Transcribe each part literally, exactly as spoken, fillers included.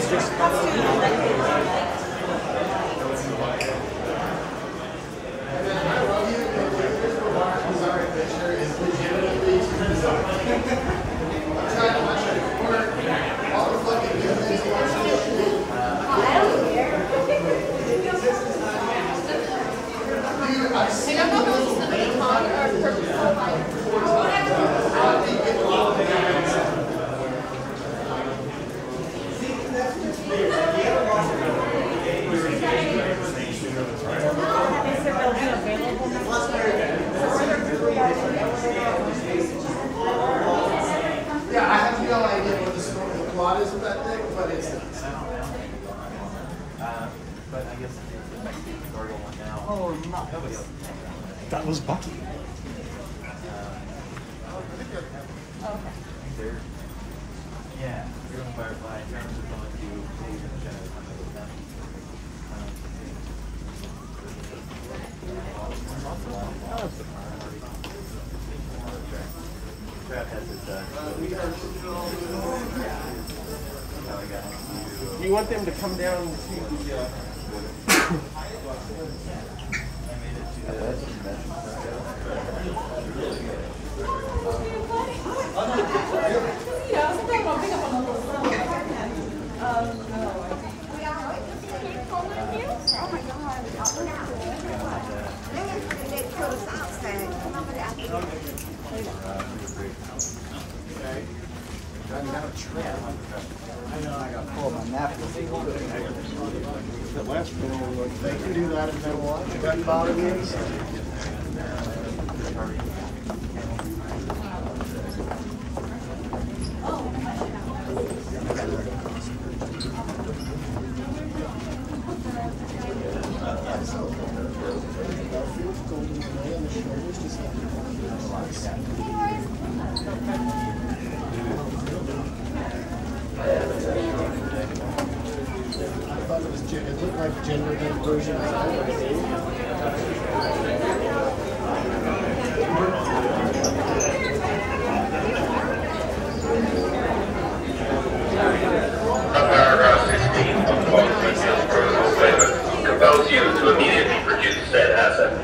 That was Bucky. Yeah, you're on Firefly. Terms are going to save and generate money with them. Trap has his, uh, do you want them to come down to the, uh, I know I got to pull my napkin. The last one, they can do that if they want. It doesn't bother me. It was it looked like a gender bent version of Paragraph sixteen of the Public Details Protocol Statement compels you to immediately produce said asset.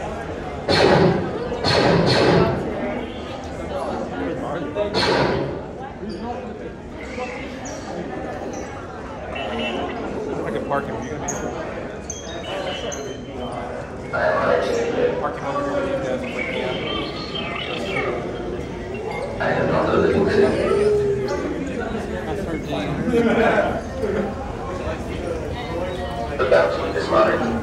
parking. Are you going to be parking over here with you guys and wake me up? I am not a living thing. The bounty is mine.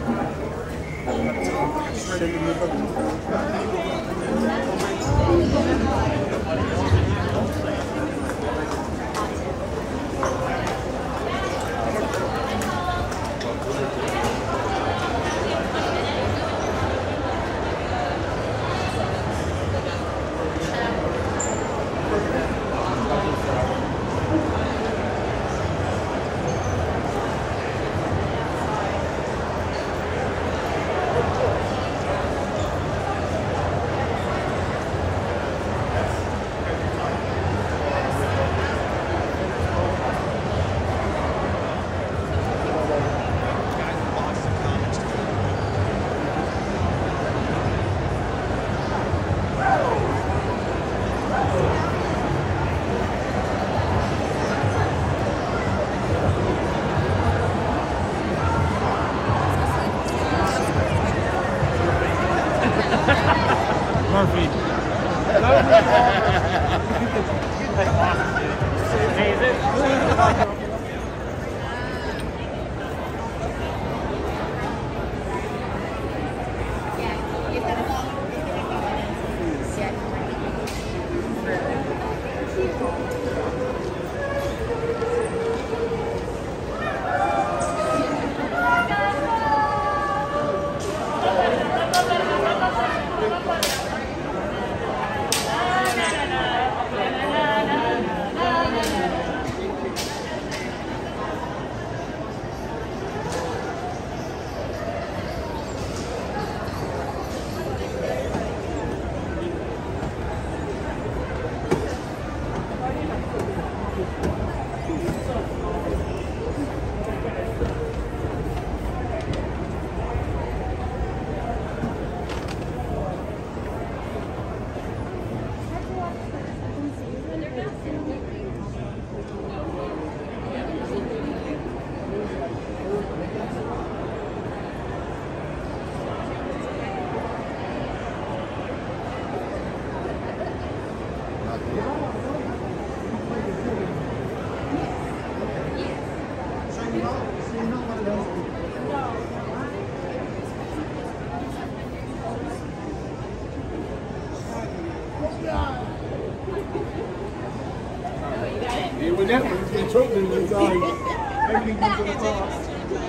Totally resigned. Everything comes at a cost.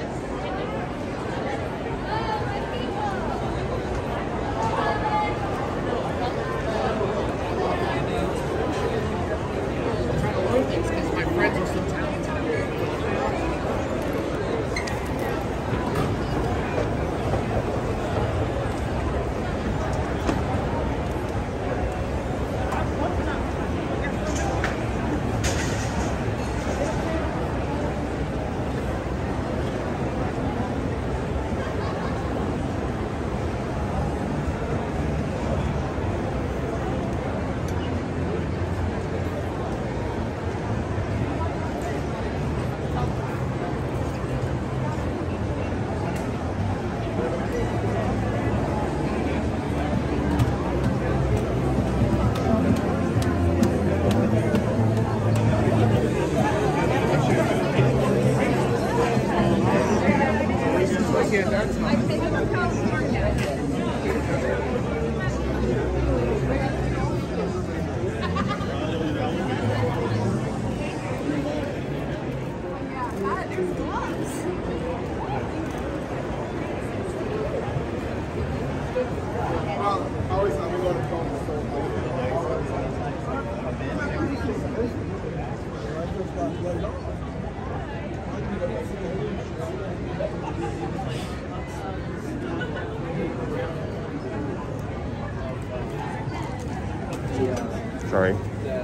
Sorry.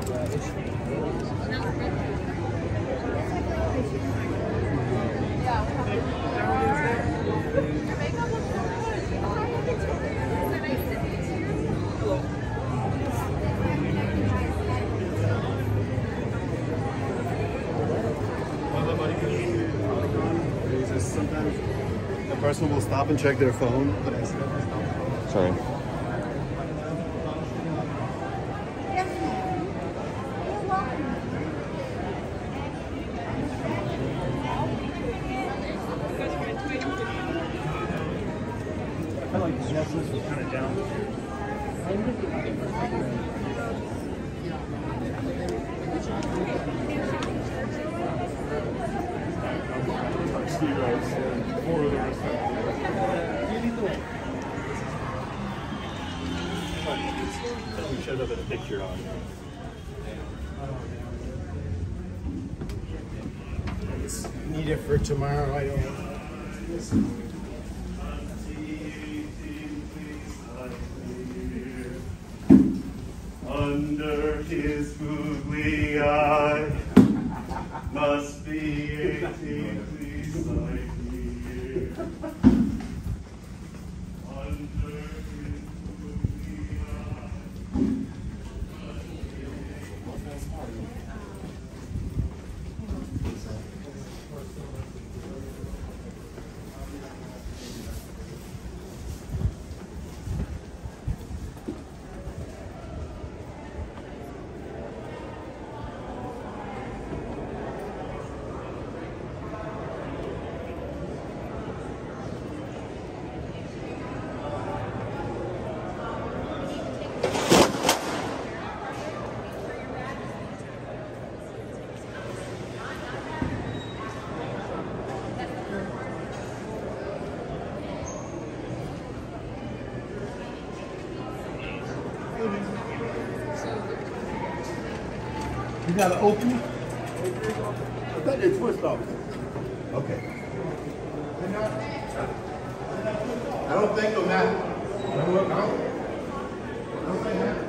Sometimes the person will stop and check their phone. Sorry. I feel like Netflix was kind of down this year. We showed up in a picture on Need it for tomorrow. I don't know. Under his googly eye must be eighteen, please, like me. Under his googly eye. You got to open it? I thought they twist off. Okay. I don't think on that. I don't, I don't think that.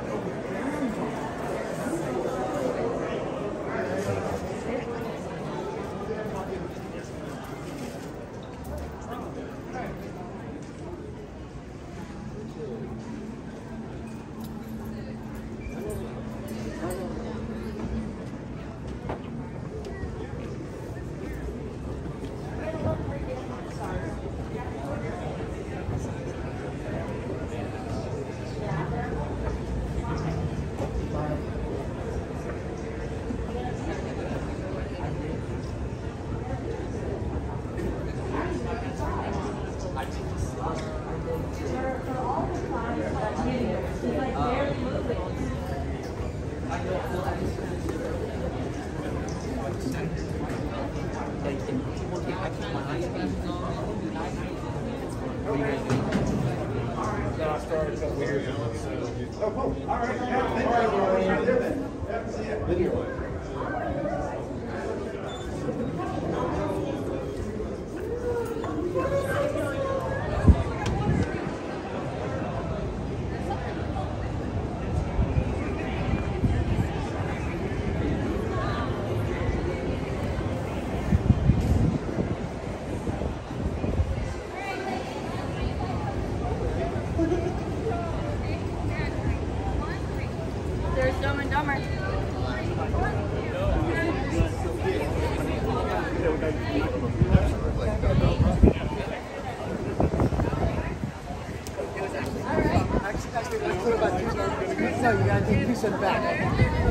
Oh, cool. All right. Yeah, thank you. Right there then. Yeah, see ya. Video. There's Dumb and Dumber. No, you gotta take two steps back.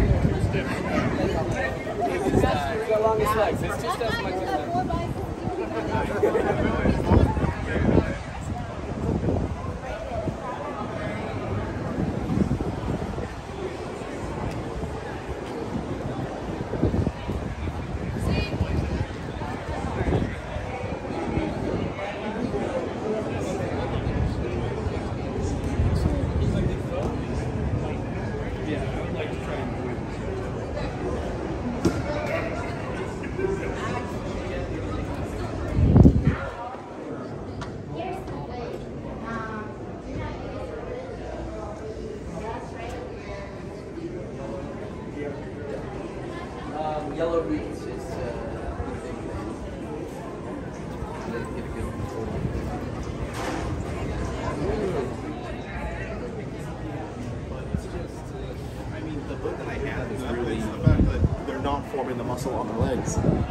He's got longest legs. It's two steps, my two steps. Um, yellow beets is uh, a big thing. Get a good I mean, the book that I have is really the fact that they're not forming the muscle on the legs.